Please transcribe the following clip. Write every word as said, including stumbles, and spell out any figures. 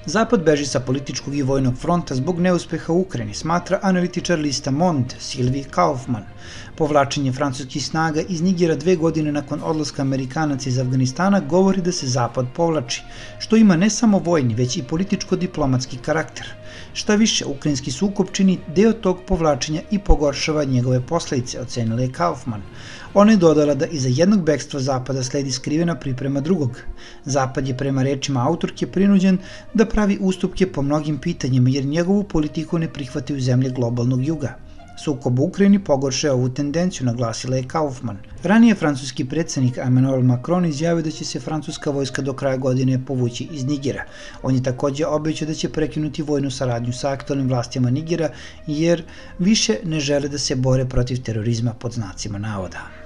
Zapad beži sa političkog i vojnog fronta zbog neuspeha u Ukrajini, smatra analitičar lista Monde, Sylvie Kaufman. Povlačenje francuskih snaga iz Nigera dve godine nakon odlaska Amerikanaca iz Afganistana govori da se Zapad povlači, što ima ne samo vojni, već i političko-diplomatski karakter. Šta više, ukrajinski sukob čini deo tog povlačenja i pogoršava njegove posledice, ocenila je Kaufman. Ona je dodala da iza jednog bekstva Zapada sledi skrivena priprema drugog. Zapad je prema rečima autorke prinuđen da pravi ustupke po mnogim pitanjima jer njegovu politiku ne prihvataju zemlje globalnog juga. Sukob u Ukrajini pogoršava ovu tendenciju, naglasila je Kaufman. Ranije francuski predsednik Emmanuel Macron izjavio da će se francuska vojska do kraja godine povući iz Nigera. On je takođe obećao da će prekinuti vojnu saradnju sa aktualnim vlastima Nigera jer više ne žele da se bore protiv terorizma pod znacima navoda.